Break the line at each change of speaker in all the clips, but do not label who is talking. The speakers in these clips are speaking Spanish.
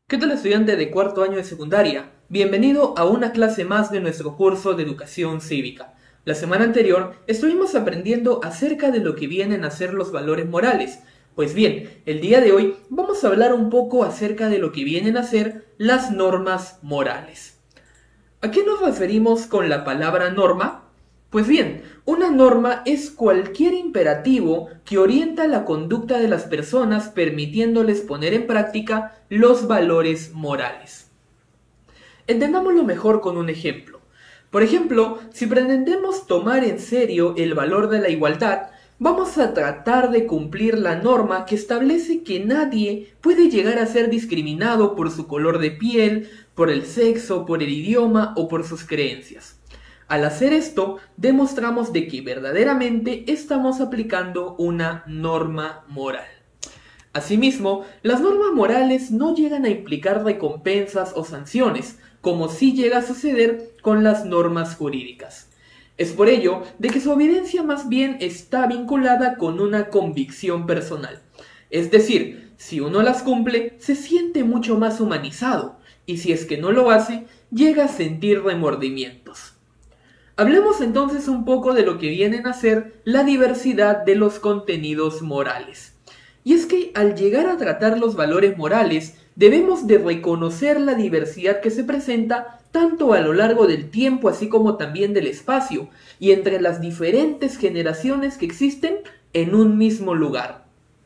¿Qué tal, estudiante de cuarto año de secundaria? Bienvenido a una clase más de nuestro curso de educación cívica. La semana anterior estuvimos aprendiendo acerca de lo que vienen a ser los valores morales. Pues bien, el día de hoy vamos a hablar un poco acerca de lo que vienen a ser las normas morales. ¿A qué nos referimos con la palabra norma? Pues bien, una norma es cualquier imperativo que orienta la conducta de las personas permitiéndoles poner en práctica los valores morales. Entendámoslo mejor con un ejemplo. Por ejemplo, si pretendemos tomar en serio el valor de la igualdad, vamos a tratar de cumplir la norma que establece que nadie puede llegar a ser discriminado por su color de piel, por el sexo, por el idioma o por sus creencias. Al hacer esto, demostramos de que verdaderamente estamos aplicando una norma moral. Asimismo, las normas morales no llegan a implicar recompensas o sanciones, como sí llega a suceder con las normas jurídicas. Es por ello de que su obediencia más bien está vinculada con una convicción personal. Es decir, si uno las cumple, se siente mucho más humanizado, y si es que no lo hace, llega a sentir remordimientos. Hablemos entonces un poco de lo que vienen a ser la diversidad de los contenidos morales. Y es que al llegar a tratar los valores morales, debemos de reconocer la diversidad que se presenta tanto a lo largo del tiempo así como también del espacio, y entre las diferentes generaciones que existen en un mismo lugar.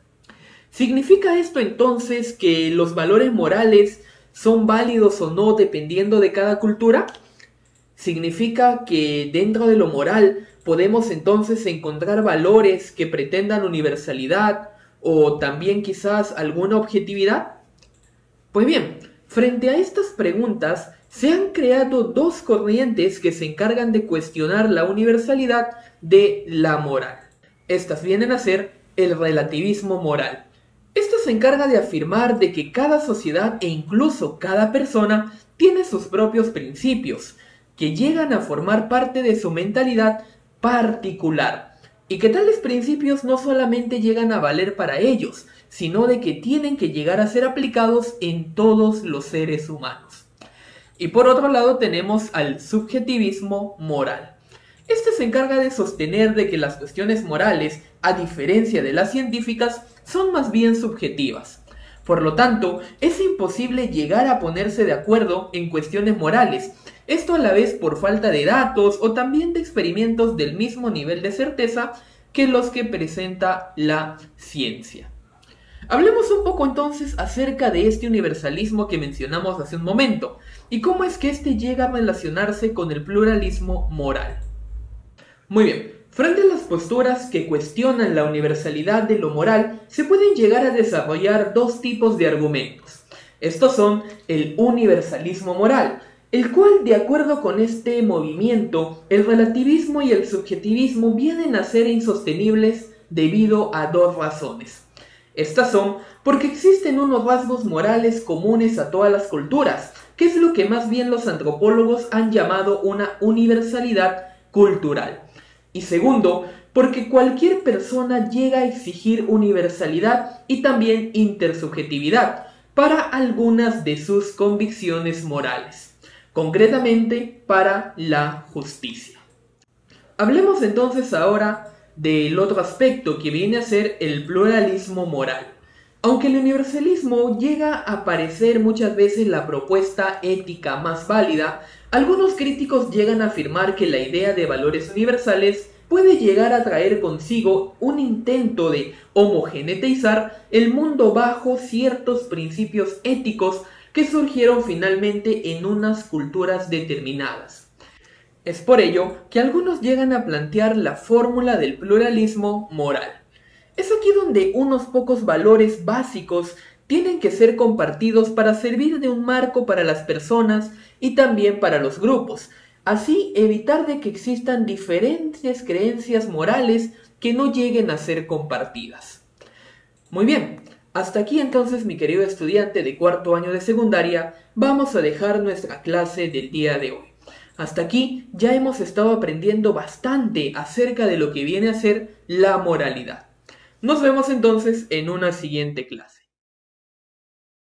¿Significa esto entonces que los valores morales son válidos o no dependiendo de cada cultura? ¿Significa que dentro de lo moral podemos entonces encontrar valores que pretendan universalidad o también quizás alguna objetividad? Pues bien, frente a estas preguntas se han creado dos corrientes que se encargan de cuestionar la universalidad de la moral. Estas vienen a ser el relativismo moral. Esto se encarga de afirmar de que cada sociedad e incluso cada persona tiene sus propios principios, que llegan a formar parte de su mentalidad particular, y que tales principios no solamente llegan a valer para ellos, sino de que tienen que llegar a ser aplicados en todos los seres humanos. Y por otro lado tenemos al subjetivismo moral. Este se encarga de sostener de que las cuestiones morales, a diferencia de las científicas, son más bien subjetivas. Por lo tanto, es imposible llegar a ponerse de acuerdo en cuestiones morales, esto a la vez por falta de datos o también de experimentos del mismo nivel de certeza que los que presenta la ciencia. Hablemos un poco entonces acerca de este universalismo que mencionamos hace un momento y cómo es que este llega a relacionarse con el pluralismo moral. Muy bien, frente a las posturas que cuestionan la universalidad de lo moral, se pueden llegar a desarrollar dos tipos de argumentos. Estos son el universalismo moral, el cual, de acuerdo con este movimiento, el relativismo y el subjetivismo vienen a ser insostenibles debido a dos razones. Estas son porque existen unos rasgos morales comunes a todas las culturas, que es lo que más bien los antropólogos han llamado una universalidad cultural. Y segundo, porque cualquier persona llega a exigir universalidad y también intersubjetividad para algunas de sus convicciones morales, concretamente para la justicia. Hablemos entonces ahora del otro aspecto que viene a ser el pluralismo moral. Aunque el universalismo llega a parecer muchas veces la propuesta ética más válida, algunos críticos llegan a afirmar que la idea de valores universales puede llegar a traer consigo un intento de homogeneizar el mundo bajo ciertos principios éticos que surgieron finalmente en unas culturas determinadas. Es por ello que algunos llegan a plantear la fórmula del pluralismo moral. Es aquí donde unos pocos valores básicos tienen que ser compartidos para servir de un marco para las personas y también para los grupos, así evitar de que existan diferentes creencias morales que no lleguen a ser compartidas. Muy bien, hasta aquí entonces, mi querido estudiante de cuarto año de secundaria, vamos a dejar nuestra clase del día de hoy. Hasta aquí ya hemos estado aprendiendo bastante acerca de lo que viene a ser la moralidad. Nos vemos entonces en una siguiente clase.